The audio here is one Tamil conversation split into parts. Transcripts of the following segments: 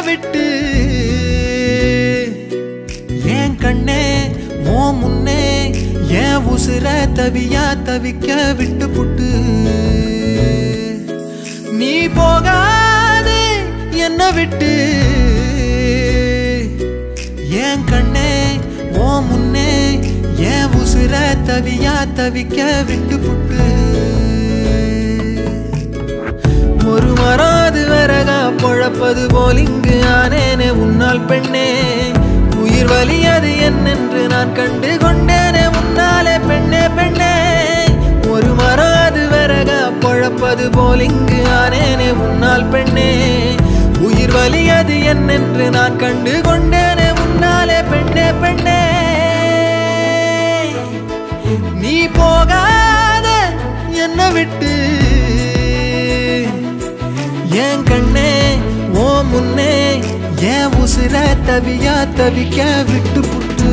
விட்டு ஏன் கண்ணே ஓ முன்னே ஏன் உசுர தவியா தவிக்க விட்டு புட்டு நீ போகாதே என்ன விட்டு ஏன் கண்ணே ஓ முன்னே ஏன் உசுர தவியா தவிக்க விட்டு புட்டு ஒரு மராது வரகா பொழப்பது போல் இங்கு ஆனேனே உன்னால் பெண்ணே உயிர் வலியது என்னென்று நான் கண்டு கொண்டேனே உன்னாலே பெண்ணே பெண்ணே ஒரு மராது வரகா பொழப்பது போல் இங்கு ஆனேனே உன்னால் பெண்ணே உயிர் வலியது என்னென்று நான் கண்டு கொண்டேனே உன்னாலே பெண்ணே பெண்ணே நீ போகாத என்ன விட்டு ஏன் கண்ணே ஓ முன்னே ஏன் உசுர தவியா தவிக்க விட்டு புட்டு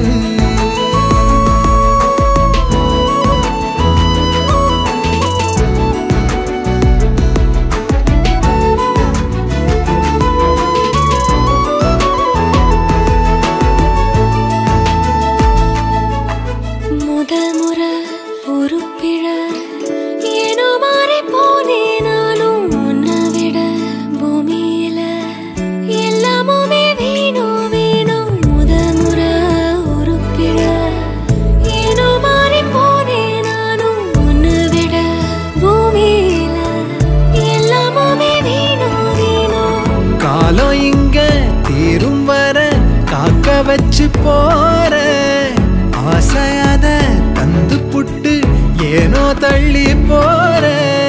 முதல் முறை ஒரு பிழ ஏனோ மாறி போனே நானும் உன்னை விட பூமியில எல்லாமுமே வேணும் வேணும் முதல் முறை ஒரு பிழ ஏனோ மாறி போனே நானும் உன்னை விட பூமியில எல்லாமுமே வேணும் வேணும் காலம் இங்க தீரும் வர காக்க வச்சு போற ஆசையாத தந்து புட்டு ஏனோ தள்ளி போற